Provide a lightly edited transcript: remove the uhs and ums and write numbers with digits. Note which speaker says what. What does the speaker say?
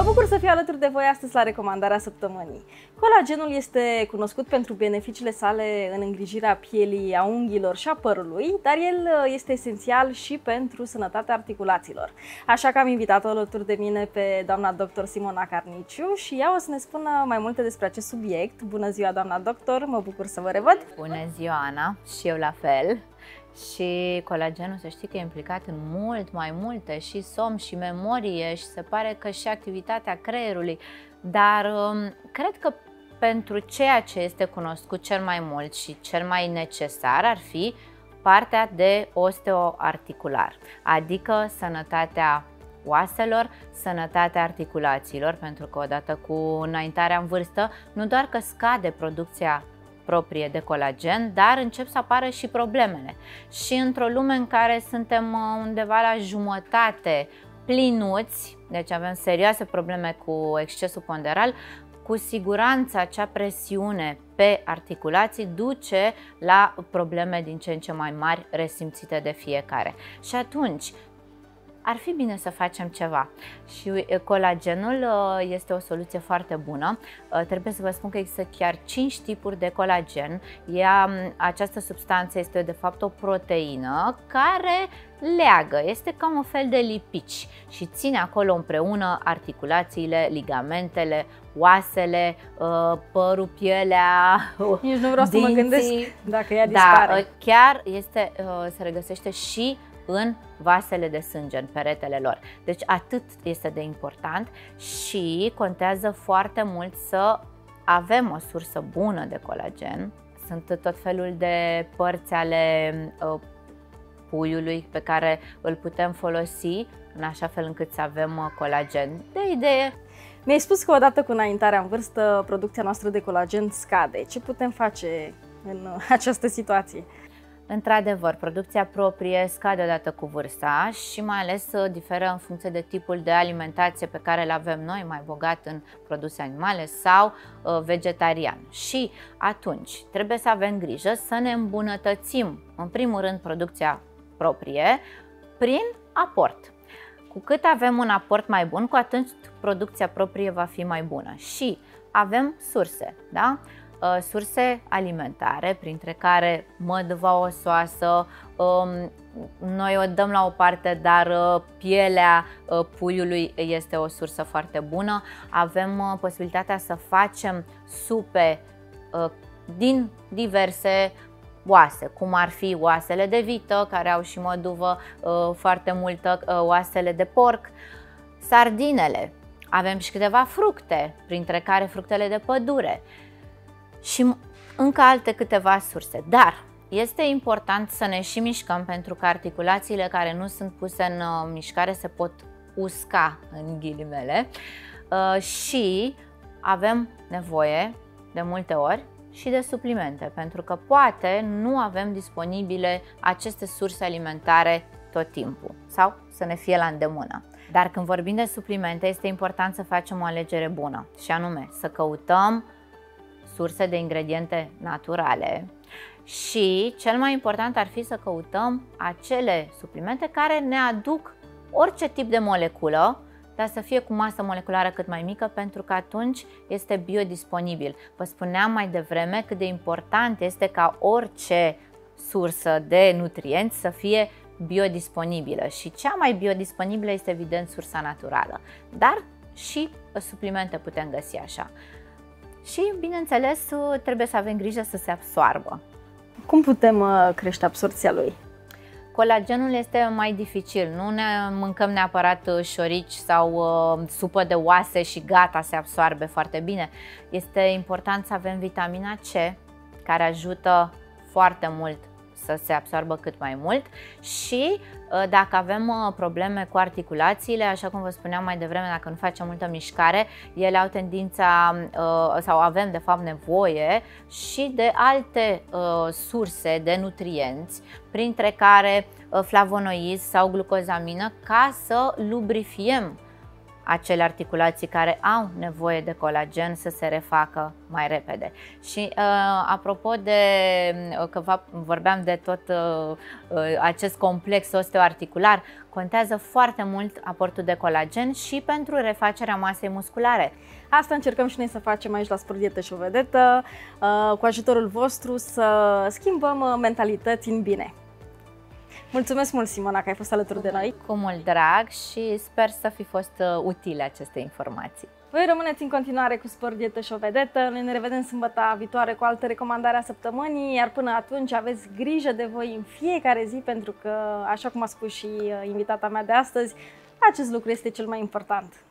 Speaker 1: bucur să fiu alături de voi astăzi la recomandarea săptămânii. Colagenul este cunoscut pentru beneficiile sale în îngrijirea pielii, a unghiilor și a părului, dar el este esențial și pentru sănătatea articulațiilor. Așa că am invitat-o alături de mine pe doamna doctor Simona Carniciu și ea o să ne spună mai multe despre acest subiect. Bună ziua, doamna doctor, mă bucur să vă revăd!
Speaker 2: Bună ziua, Ana, și eu la fel! Și colagenul, să știi că e implicat în mult mai multe, și somn și memorie, și se pare că și activitatea creierului, dar cred că pentru ceea ce este cunoscut cel mai mult și cel mai necesar ar fi partea de osteoarticular, adică sănătatea oaselor, sănătatea articulațiilor, pentru că odată cu înaintarea în vârstă nu doar că scade producția proprie de colagen, dar încep să apară și problemele. Și într-o lume în care suntem undeva la jumătate plinuți, deci avem serioase probleme cu excesul ponderal, cu siguranță acea presiune pe articulații duce la probleme din ce în ce mai mari resimțite de fiecare. Și atunci ar fi bine să facem ceva și colagenul este o soluție foarte bună. Trebuie să vă spun că există chiar 5 tipuri de colagen. Această substanță este de fapt o proteină care leagă, este ca un fel de lipici și ține acolo împreună articulațiile, ligamentele, oasele, părul, pielea,
Speaker 1: nici nu vreau
Speaker 2: dinții.
Speaker 1: să mă gândesc dacă ea dispare.
Speaker 2: Da, chiar se regăsește și în vasele de sânge, în peretele lor. Deci atât este de important și contează foarte mult să avem o sursă bună de colagen. Sunt tot felul de părți ale puiului pe care îl putem folosi în așa fel încât să avem colagen. De idee,
Speaker 1: mi-ai spus că odată cu înaintarea în vârstă, producția noastră de colagen scade. Ce putem face în această situație?
Speaker 2: Într-adevăr, producția proprie scade odată cu vârsta și mai ales diferă în funcție de tipul de alimentație pe care îl avem noi, mai bogat în produse animale sau vegetarian. Și atunci trebuie să avem grijă să ne îmbunătățim, în primul rând, producția proprie prin aport. Cu cât avem un aport mai bun, cu atât producția proprie va fi mai bună. Și avem surse, da? Surse alimentare, printre care mădăva osoasă, noi o dăm la o parte, dar pielea puiului este o sursă foarte bună. Avem posibilitatea să facem supe din diverse oase, cum ar fi oasele de vită, care au și măduvă foarte multă, oasele de porc, sardinele. Avem și câteva fructe, printre care fructele de pădure și încă alte câteva surse. Dar este important să ne și mișcăm, pentru că articulațiile care nu sunt puse în mișcare se pot usca, în ghilimele, și avem nevoie de multe ori și de suplimente, pentru că poate nu avem disponibile aceste surse alimentare tot timpul sau să ne fie la îndemână. Dar când vorbim de suplimente, este important să facem o alegere bună, și anume să căutăm surse de ingrediente naturale și cel mai important ar fi să căutăm acele suplimente care ne aduc orice tip de moleculă, dar să fie cu masă moleculară cât mai mică, pentru că atunci este biodisponibil. Vă spuneam mai devreme cât de important este ca orice sursă de nutrienți să fie biodisponibilă și cea mai biodisponibilă este evident sursa naturală, dar și suplimente putem găsi așa. Și, bineînțeles, trebuie să avem grijă să se absoarbă.
Speaker 1: Cum putem crește absorpția lui?
Speaker 2: Colagenul este mai dificil, nu ne mâncăm neapărat șorici sau supă de oase și gata, se absoarbe foarte bine. Este important să avem vitamina C, care ajută foarte mult să se absoarbă cât mai mult, și dacă avem probleme cu articulațiile, așa cum vă spuneam mai devreme, dacă nu facem multă mișcare, ele au tendința sau avem de fapt nevoie și de alte surse de nutrienți, printre care flavonoizi sau glucozamină, ca să lubrifiem acele articulații care au nevoie de colagen să se refacă mai repede. Și apropo de că vorbeam de tot acest complex osteoarticular, contează foarte mult aportul de colagen și pentru refacerea masei musculare.
Speaker 1: Asta încercăm și noi să facem aici la Sport Dietă și o Vedetă, cu ajutorul vostru să schimbăm mentalități în bine. Mulțumesc mult, Simona, că ai fost alături de noi.
Speaker 2: Cu mult drag și sper să fi fost utile aceste informații.
Speaker 1: Voi rămâneți în continuare cu Sport Dietă și o Vedetă. Noi ne revedem sâmbăta viitoare cu altă recomandare a săptămânii, iar până atunci aveți grijă de voi în fiecare zi, pentru că, așa cum a spus și invitata mea de astăzi, acest lucru este cel mai important.